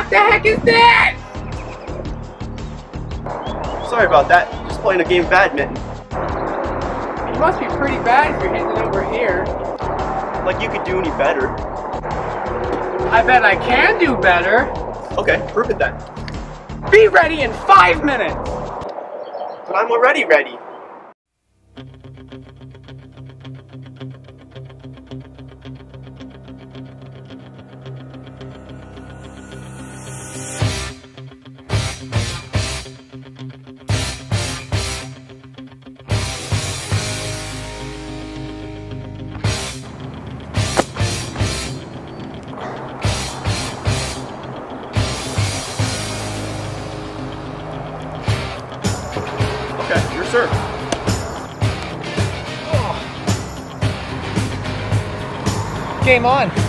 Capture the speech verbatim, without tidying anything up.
What the heck is this? Sorry about that. Just playing a game of badminton. You must be pretty bad if you're hitting it over here. Like you could do any better. I bet I can do better. Okay, prove it then. Be ready in five minutes. But I'm already ready. Okay, your serve. Game on.